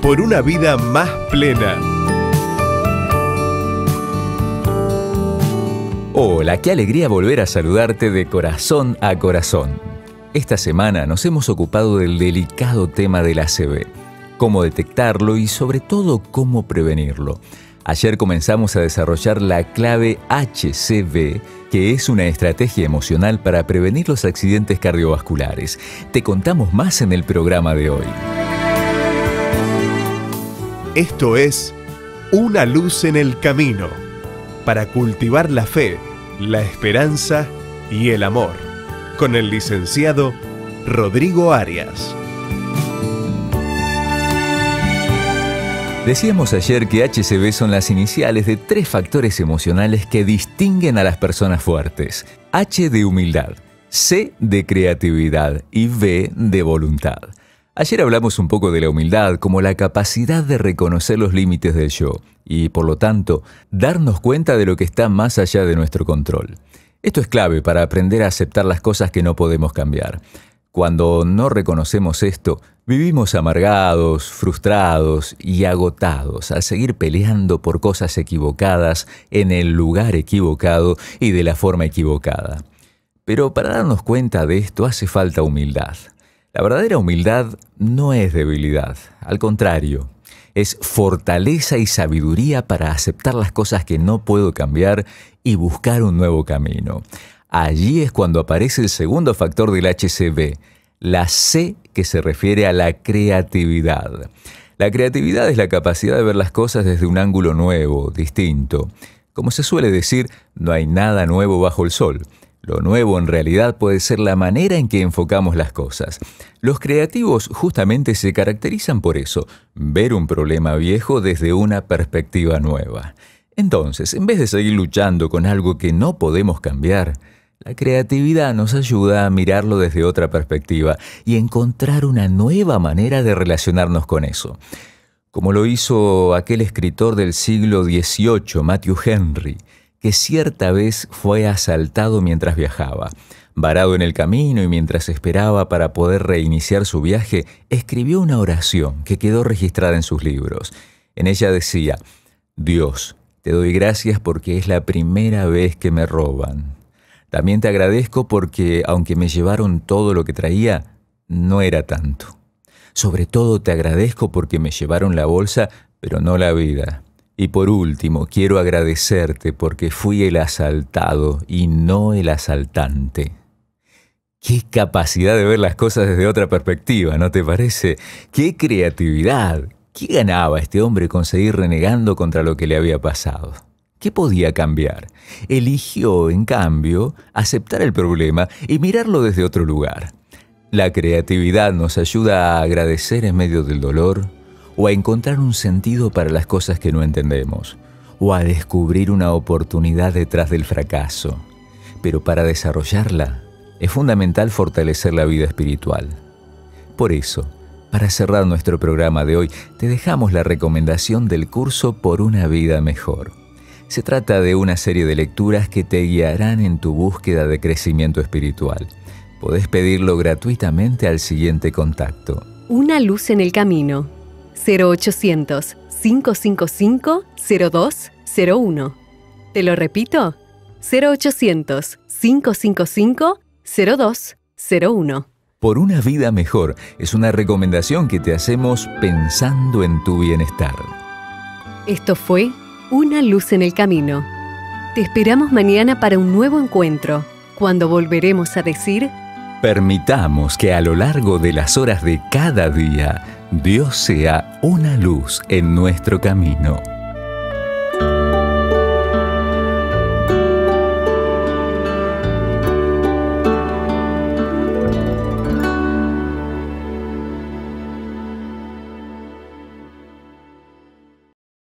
por una vida más plena. Hola, qué alegría volver a saludarte de corazón a corazón. Esta semana nos hemos ocupado del delicado tema del ACV, cómo detectarlo y sobre todo cómo prevenirlo. Ayer comenzamos a desarrollar la clave HCV, que es una estrategia emocional para prevenir los accidentes cardiovasculares. Te contamos más en el programa de hoy. Esto es Una luz en el camino, para cultivar la fe, la esperanza y el amor, con el licenciado Rodrigo Arias. Decíamos ayer que HCV son las iniciales de 3 factores emocionales que distinguen a las personas fuertes. H de humildad, C de creatividad y V de voluntad. Ayer hablamos un poco de la humildad como la capacidad de reconocer los límites del yo y, por lo tanto, darnos cuenta de lo que está más allá de nuestro control. Esto es clave para aprender a aceptar las cosas que no podemos cambiar. Cuando no reconocemos esto, vivimos amargados, frustrados y agotados al seguir peleando por cosas equivocadas en el lugar equivocado y de la forma equivocada. Pero para darnos cuenta de esto hace falta humildad. La verdadera humildad no es debilidad, al contrario, es fortaleza y sabiduría para aceptar las cosas que no puedo cambiar y buscar un nuevo camino. Allí es cuando aparece el segundo factor del HCV, la C, que se refiere a la creatividad. La creatividad es la capacidad de ver las cosas desde un ángulo nuevo, distinto. Como se suele decir, no hay nada nuevo bajo el sol. Lo nuevo en realidad puede ser la manera en que enfocamos las cosas. Los creativos justamente se caracterizan por eso, ver un problema viejo desde una perspectiva nueva. Entonces, en vez de seguir luchando con algo que no podemos cambiar, la creatividad nos ayuda a mirarlo desde otra perspectiva y encontrar una nueva manera de relacionarnos con eso. Como lo hizo aquel escritor del siglo XVIII, Matthew Henry, que cierta vez fue asaltado mientras viajaba. Varado en el camino y mientras esperaba para poder reiniciar su viaje, escribió una oración que quedó registrada en sus libros. En ella decía: Dios, te doy gracias porque es la primera vez que me roban. También te agradezco porque, aunque me llevaron todo lo que traía, no era tanto. Sobre todo te agradezco porque me llevaron la bolsa, pero no la vida. Y por último, quiero agradecerte porque fui el asaltado y no el asaltante. ¡Qué capacidad de ver las cosas desde otra perspectiva!, ¿no te parece? ¡Qué creatividad! ¿Qué ganaba este hombre con seguir renegando contra lo que le había pasado? ¿Qué podía cambiar? Eligió, en cambio, aceptar el problema y mirarlo desde otro lugar. La creatividad nos ayuda a agradecer en medio del dolor, o a encontrar un sentido para las cosas que no entendemos, o a descubrir una oportunidad detrás del fracaso. Pero para desarrollarla, es fundamental fortalecer la vida espiritual. Por eso, para cerrar nuestro programa de hoy, te dejamos la recomendación del curso Por una vida mejor. Se trata de una serie de lecturas que te guiarán en tu búsqueda de crecimiento espiritual. Podés pedirlo gratuitamente al siguiente contacto. Una luz en el camino. 0800-555-0201. Te lo repito, 0800-555-0201. Por una vida mejor es una recomendación que te hacemos pensando en tu bienestar. Esto fue Una luz en el camino. Te esperamos mañana para un nuevo encuentro, cuando volveremos a decir: permitamos que a lo largo de las horas de cada día, Dios sea una luz en nuestro camino.